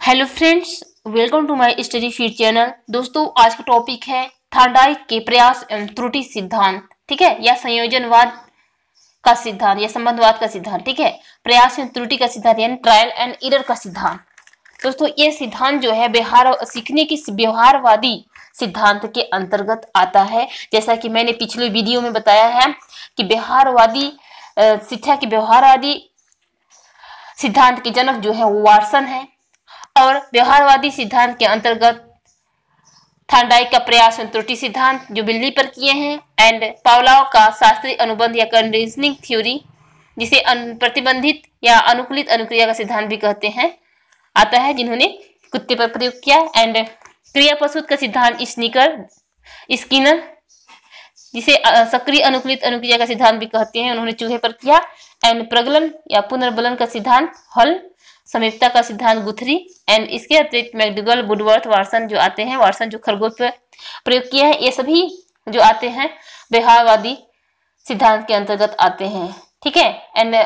Hello friends, welcome to my study feed channel. दोस्तों, आज का टॉपिक है थॉर्नडाइक के प्रयास एवं त्रुटि सिद्धांत। ठीक है, या संयोजनवाद का सिद्धांत या संबंधवाद का सिद्धांत। ठीक है, प्रयास एवं त्रुटि का सिद्धांत यानी ट्रायल एंड एरर का सिद्धांत। दोस्तों, ये सिद्धांत जो है सीखने की व्यवहारवादी सिद्धांत के अंतर्गत आता है। जैसा कि मैंने पिछले वीडियो में बताया है कि व्यवहारवादी शिक्षा की व्यवहारवादी सिद्धांत के जनक जो है वो वाटसन है, और व्यवहारवादी सिद्धांत के अंतर्गत थॉर्नडाइक का प्रयास एवं त्रुटि सिद्धांत जो बिल्ली पर किए हैं, एंड पावलोव का शास्त्रीय अनुबंध या कंडीशनिंग थ्योरी जिसे प्रतिबंधित या अनुकूलित अनुक्रिया का सिद्धांत भी कहते हैं आता है, जिन्होंने कुत्ते पर प्रयोग किया। एंड क्रिया प्रसूत का सिद्धांत स्किनर जिसे सक्रिय अनुकूलित अनुक्रिया का सिद्धांत भी कहते हैं, उन्होंने चूहे पर किया। एंड प्रगलन या पुनर्बलन का सिद्धांत हल, समीपता का सिद्धांत गुथरी। एंड इसके अतिरिक्त मैकडूगल, वुडवर्थ, वाटसन जो आते हैं, वाटसन जो खरगोश पर प्रयोग किया है, ये सभी जो आते हैं व्यवहारवादी सिद्धांत के अंतर्गत आते हैं। ठीक है, एंड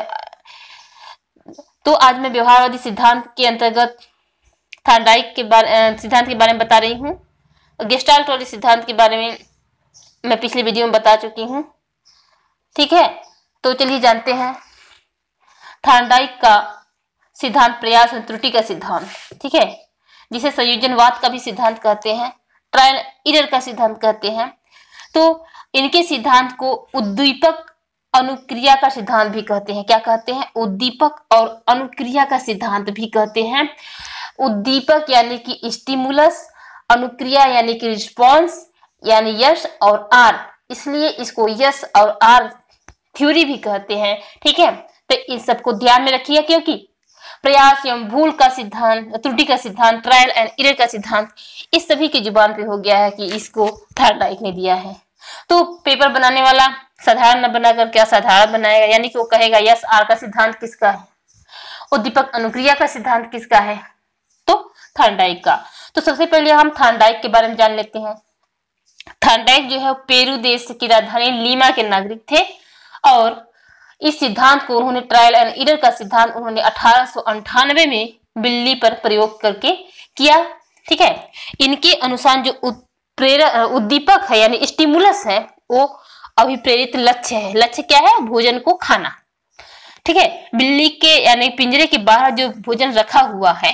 तो आज मैं व्यवहारवादी सिद्धांत के अंतर्गत थॉर्नडाइक के सिद्धांत के बारे में बता रही हूँ। गेस्टाल्ट वाले सिद्धांत के बारे में मैं पिछले वीडियो में बता चुकी हूँ। ठीक है, तो चलिए जानते हैं थॉर्नडाइक का सिद्धांत प्रयास और त्रुटि का सिद्धांत। ठीक है, जिसे संयोजनवाद का भी सिद्धांत कहते हैं, ट्रायल एरर का सिद्धांत कहते हैं। तो इनके सिद्धांत को उद्दीपक अनुक्रिया का सिद्धांत भी कहते हैं। क्या कहते हैं? उद्दीपक और अनुक्रिया का सिद्धांत भी कहते हैं। उद्दीपक यानी कि स्टिमुलस, अनुक्रिया यानी कि रिस्पॉन्स, यानी यस और आर, इसलिए इसको यस और आर थ्योरी भी कहते हैं। ठीक है, तो इस सबको ध्यान में रखिए, क्योंकि प्रयास एवं भूल का सिद्धांत, त्रुटि का सिद्धांत, ट्रायल एंड एरर का सिद्धांत, इस सभी की जुबान पे हो गया है कि इसको थॉर्नडाइक ने दिया है। तो पेपर बनाने वाला साधारण न बनाकर क्या साधारण बनाएगा, यानी कि वो कहेगा यस आर का सिद्धांत किसका है, उद्दीपक अनुक्रिया का सिद्धांत किसका है, तो थॉर्नडाइक का। तो सबसे पहले हम थॉर्नडाइक के बारे में जान लेते हैं। थॉर्नडाइक जो है पेरू देश की राजधानी लीमा के नागरिक थे, और इस सिद्धांत को उन्होंने ट्रायल एंड एरर का सिद्धांत उन्होंने 1898 में बिल्ली पर प्रयोग करके किया। ठीक है, इनके अनुसार जो उद्दीपक है यानी स्टिमुलस है, वो अभिप्रेरित लक्ष्य है। लक्ष्य क्या है? भोजन को खाना। ठीक है, बिल्ली के यानी पिंजरे के बाहर जो भोजन रखा हुआ है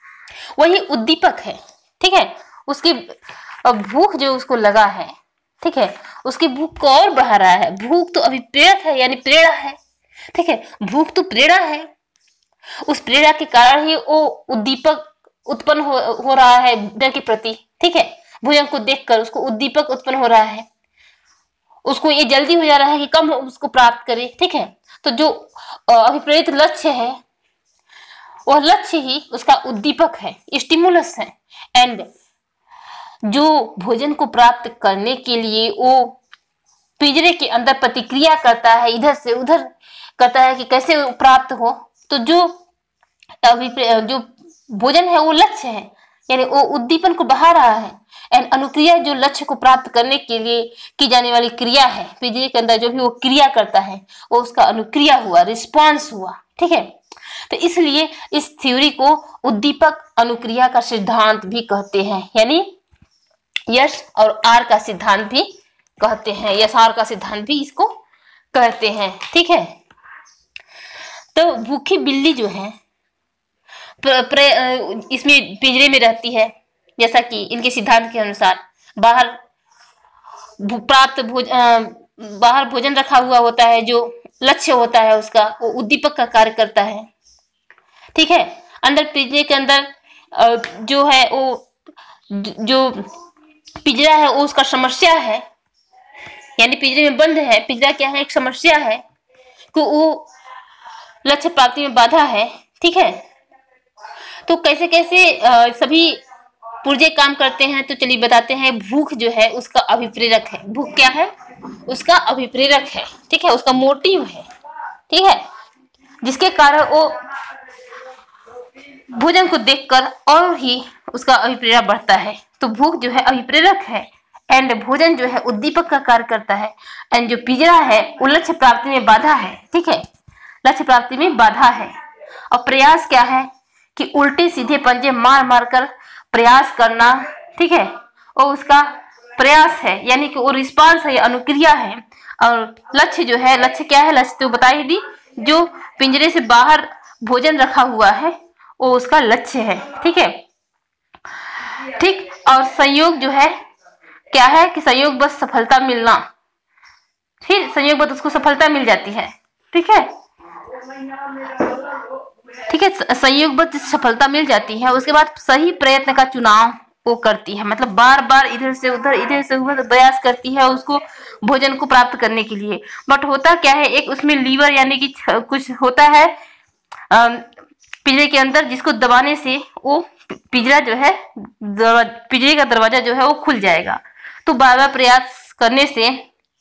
वही उद्दीपक है। ठीक है, उसकी भूख जो उसको लगा है, ठीक है, उसकी भूख को और बढ़ा रहा है। भूख तो अभिप्रेरक है यानी प्रेरणा है। ठीक है, भूख तो प्रेरणा है, उस प्रेरणा के कारण ही वो उद्दीपक उत्पन्न हो रहा है भोजन के प्रति। ठीक है, भोजन को देखकर उसको उद्दीपक उत्पन्न हो रहा है, उसको ये जल्दी हो जा रहा है कि कम उसको प्राप्त करे। ठीक है, तो जो अभिप्रेरित लक्ष्य है वह लक्ष्य ही उसका उद्दीपक है, स्टिमुलस है। एंड जो भोजन को प्राप्त करने के लिए वो पिंजरे के अंदर प्रतिक्रिया करता है, इधर से उधर करता है कि कैसे वो प्राप्त हो, तो जो भोजन है वो लक्ष्य है, यानी वो उद्दीपन को बढ़ा रहा है। एंड अनुक्रिया जो लक्ष्य को प्राप्त करने के लिए की जाने वाली क्रिया है, पिंजरे के अंदर जो भी वो क्रिया करता है वो उसका अनुक्रिया हुआ, रिस्पॉन्स हुआ। ठीक है, तो इसलिए इस थ्योरी को उद्दीपक अनुक्रिया का सिद्धांत भी कहते हैं, यानी यस और आर का सिद्धांत भी कहते हैं। यस आर का सिद्धांत भी इसको कहते हैं। ठीक है, तो भूखी बिल्ली जो है इसमें पिंजरे में रहती है, जैसा कि इनके सिद्धांत के अनुसार बाहर भोजन रखा हुआ होता है, जो लक्ष्य होता है उसका, वो उद्दीपक का कार्य करता है। ठीक है, अंदर पिंजरे के अंदर जो है वो जो पिंजरा है वो उसका समस्या है, यानी पिंजरे में बंद है। पिंजरा क्या है? एक समस्या है कि वो लक्ष्य प्राप्ति में बाधा है। ठीक है, तो कैसे कैसे सभी पुर्जे काम करते हैं, तो चलिए बताते हैं। भूख जो है उसका अभिप्रेरक है। भूख क्या है? उसका अभिप्रेरक है। ठीक है, उसका मोटिव है। ठीक है, जिसके कारण वो भोजन को देखकर और ही उसका अभिप्रेरणा बढ़ता है। तो भूख जो है अभिप्रेरक है, एंड भोजन जो है उद्दीपक का कार्य करता है। एंड जो पिंजरा है वो लक्ष्य प्राप्ति में बाधा है। ठीक है, लक्ष्य प्राप्ति में बाधा है। और प्रयास क्या है कि उल्टे सीधे पंजे मार मार कर प्रयास करना, ठीक है, और उसका प्रयास है, यानी कि वो रिस्पांस है, अनुक्रिया है। और लक्ष्य जो है, लक्ष्य क्या है, लक्ष्य तो बता ही दी, जो पिंजरे से बाहर भोजन रखा हुआ है वो उसका लक्ष्य है, ठीक है। ठीक, और संयोग जो है क्या है कि संयोग बस सफलता मिलना, फिर संयोग बस उसको सफलता मिल जाती है, ठीक है, ठीक है, संयोग बस सफलता मिल जाती है। उसके बाद सही प्रयत्न का चुनाव वो करती है, मतलब बार बार इधर से उधर प्रयास करती है उसको भोजन को प्राप्त करने के लिए। बट होता क्या है, एक उसमें लीवर यानी कि कुछ होता है पिंजरे के अंदर, जिसको दबाने से वो पिंजरा जो है, पिंजरे का दरवाजा जो है वो खुल जाएगा। तो बार बार प्रयास करने से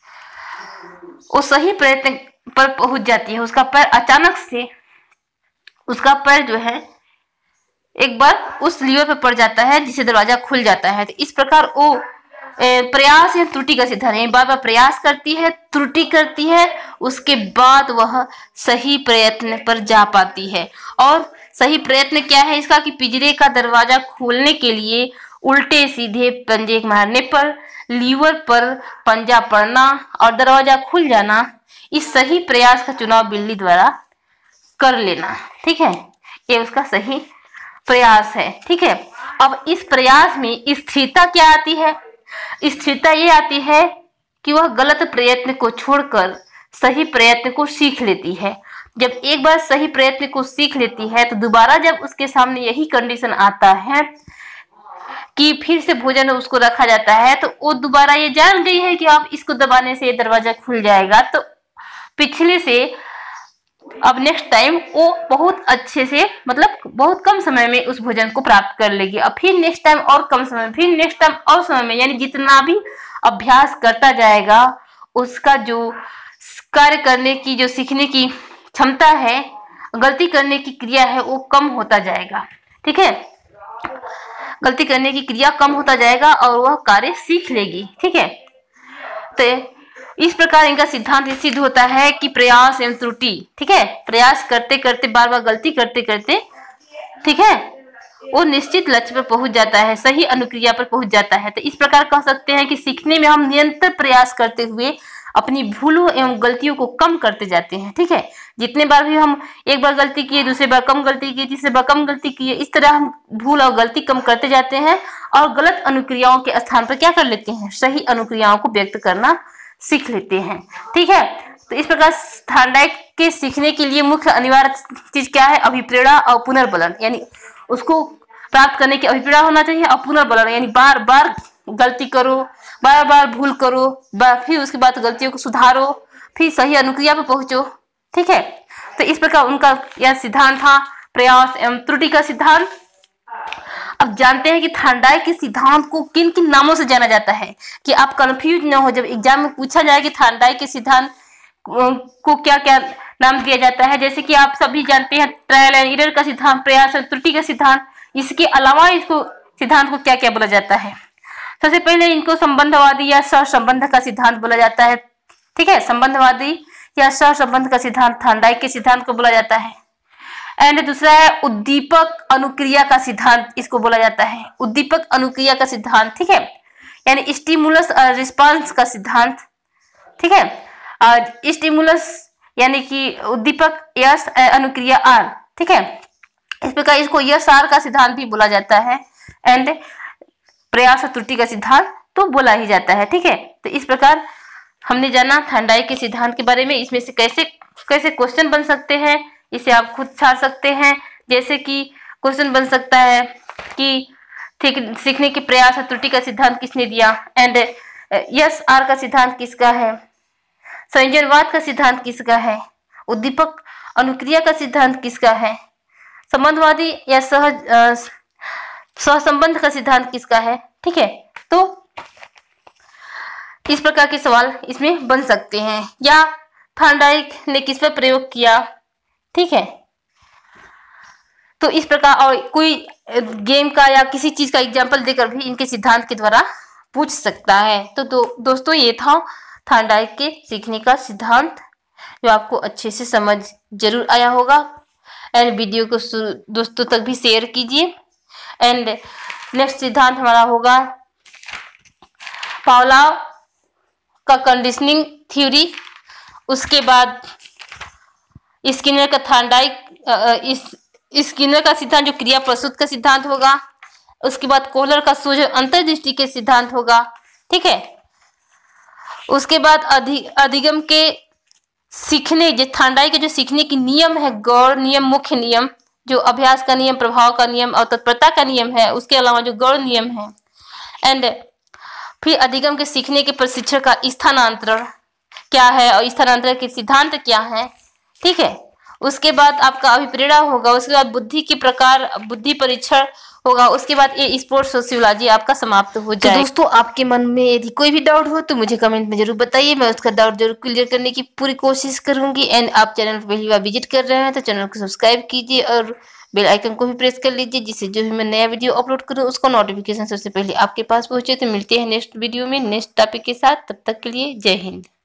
वो सही प्रयत्न पर पहुंच जाती है। उसका पैर अचानक से, उसका पैर जो है एक बार उस लीवर पर पड़ जाता है जिससे दरवाजा खुल जाता है। तो इस प्रकार वो प्रयास या त्रुटि का सिद्धांत है, बार बार प्रयास करती है, त्रुटि करती है, उसके बाद वह सही प्रयत्न पर जा पाती है। और सही प्रयत्न क्या है इसका कि पिंजरे का दरवाजा खोलने के लिए उल्टे सीधे पंजे मारने पर लीवर पर पंजा पड़ना और दरवाजा खुल जाना, इस सही प्रयास का चुनाव बिल्ली द्वारा कर लेना, ठीक है, ये उसका सही प्रयास है, ठीक है। अब इस प्रयास में स्थिरता क्या आती है? स्थिरता ये आती है कि वह गलत प्रयत्न को छोड़कर सही प्रयत्न को सीख लेती है। जब एक बार सही प्रयत्न को सीख लेती है तो दोबारा जब उसके सामने यही कंडीशन आता है कि फिर से भोजन उसको रखा जाता है, तो वो दोबारा ये जान गई है कि अब इसको दबाने से दरवाजा खुल जाएगा, तो पिछले से अब नेक्स्ट टाइम वो बहुत अच्छे से, मतलब बहुत कम समय में उस भोजन को प्राप्त कर लेगी। अब फिर नेक्स्ट टाइम और कम समय, फिर नेक्स्ट टाइम और समय में, यानी जितना भी अभ्यास करता जाएगा उसका जो कार्य करने की, जो सीखने की क्षमता है, गलती करने की क्रिया है, वो कम होता जाएगा, ठीक है, गलती करने की क्रिया कम होता जाएगा और वह कार्य सीख लेगी, ठीक है। तो इस प्रकार इनका सिद्धांत सिद्ध होता है कि प्रयास एवं त्रुटि, ठीक है, प्रयास करते करते, बार बार गलती करते करते, ठीक है, वो निश्चित लक्ष्य पर पहुंच जाता है, सही अनुक्रिया पर पहुंच जाता है। तो इस प्रकार कह सकते हैं कि सीखने में हम निरंतर प्रयास करते हुए अपनी भूलों एवं गलतियों को कम करते जाते हैं, ठीक है। जितने बार भी हम एक बार गलती किए, दूसरे बार कम गलती किए, तीसरे बार कम गलती किए, इस तरह हम भूल और गलती कम करते जाते हैं और गलत अनुक्रियाओं के स्थान पर क्या कर लेते हैं, सही अनुक्रियाओं को व्यक्त करना सीख लेते हैं, ठीक है। तो इस प्रकार थार्डाइक के सीखने के लिए मुख्य अनिवार्य चीज क्या है, अभिप्रेरणा और पुनर्बलन, यानी उसको प्राप्त करने की अभिप्रेरणा होना चाहिए और पुनर्बलन, यानी बार बार गलती करो, बार बार भूल करो, फिर उसके बाद गलतियों को सुधारो, फिर सही अनुक्रिया पर पहुंचो, ठीक है। तो इस प्रकार उनका यह सिद्धांत था, प्रयास एवं त्रुटि का सिद्धांत। अब जानते हैं कि थार्डाइक के सिद्धांत को किन किन नामों से जाना जाता है, कि आप कंफ्यूज न हो, जब एग्जाम में पूछा जाए कि थार्डाइक के सिद्धांत को क्या क्या नाम दिया जाता है। जैसे कि आप सभी जानते हैं ट्रायल एंड एरर का सिद्धांत, प्रयास और त्रुटि का सिद्धांत, इसके अलावा इसको सिद्धांत को क्या क्या बोला जाता है। सबसे पहले इनको संबंधवादी या सहसंबंध का सिद्धांत बोला जाता है, ठीक है, संबंधवादी या सहसंबंध का सिद्धांत थार्डाइक के सिद्धांत को बोला जाता है। एंड दूसरा है उद्दीपक अनुक्रिया का सिद्धांत, इसको बोला जाता है उद्दीपक अनुक्रिया का सिद्धांत, ठीक है, यानी स्टिमुलस रिस्पांस का सिद्धांत, ठीक है। स्टिमुलस यानी कि उद्दीपक यस अनुक्रिया आर, ठीक है, इस प्रकार इसको यस आर का सिद्धांत भी बोला जाता है एंड प्रयास और त्रुटि का सिद्धांत तो बोला ही जाता है, ठीक है। तो इस प्रकार हमने जाना थार्डाइक के सिद्धांत के बारे में। इसमें से कैसे कैसे क्वेश्चन बन सकते हैं इसे आप खुद छाड़ सकते हैं। जैसे कि क्वेश्चन बन सकता है कि सीखने के प्रयास और त्रुटि का सिद्धांत किसने दिया, एंड यस आर का सिद्धांत किसका है, संयोजनवाद का सिद्धांत किसका है, उद्दीपक अनुक्रिया का सिद्धांत किसका है, संबंधवादी या सहसंबंध का सिद्धांत किसका है, ठीक है। तो इस प्रकार के सवाल इसमें बन सकते हैं, या थार्डाइक ने किस पर प्रयोग किया, ठीक है। तो इस प्रकार और कोई गेम का या किसी चीज का एग्जाम्पल देकर भी इनके सिद्धांत के द्वारा पूछ सकता है। तो दोस्तों ये था थार्डाइक के सीखने का सिद्धांत, जो आपको अच्छे से समझ जरूर आया होगा। एंड वीडियो को दोस्तों तक भी शेयर कीजिए। एंड नेक्स्ट सिद्धांत हमारा होगा पावलोव का कंडीशनिंग थ्योरी। उसके बाद स्किनर का थॉर्नडाइक स्किनर का सिद्धांत जो क्रिया प्रसूत का सिद्धांत होगा। उसके बाद कोहलर का सूझ अंतर्दृष्टि के सिद्धांत होगा, ठीक है। उसके बाद अधिगम के सीखने जो थॉर्नडाइक के जो सीखने की नियम है, गौड़ नियम, मुख्य नियम, जो अभ्यास का नियम, प्रभाव का नियम और तत्परता का नियम है, उसके अलावा जो गौड़ नियम है। एंड फिर अधिगम के सीखने के प्रशिक्षण का स्थानांतरण क्या है और स्थानांतरण के सिद्धांत क्या है, ठीक है। उसके बाद आपका अभिप्रेरणा होगा। उसके बाद बुद्धि के प्रकार, बुद्धि परीक्षण होगा। उसके बाद ये स्पोर्ट्स सोशियोलॉजी आपका समाप्त हो जाएगा। तो दोस्तों आपके मन में यदि कोई भी डाउट हो तो मुझे कमेंट में जरूर बताइए, मैं उसका डाउट जरूर क्लियर करने की पूरी कोशिश करूंगी। एंड आप चैनल पर पहली बार विजिट कर रहे हैं तो चैनल को सब्सक्राइब कीजिए और बेल आइकन को भी प्रेस कर लीजिए, जिससे जो भी मैं नया वीडियो अपलोड करूँ उसका नोटिफिकेशन सबसे पहले आपके पास पहुंचे। तो मिलते हैं नेक्स्ट वीडियो में नेक्स्ट टॉपिक के साथ, तब तक के लिए जय हिंद।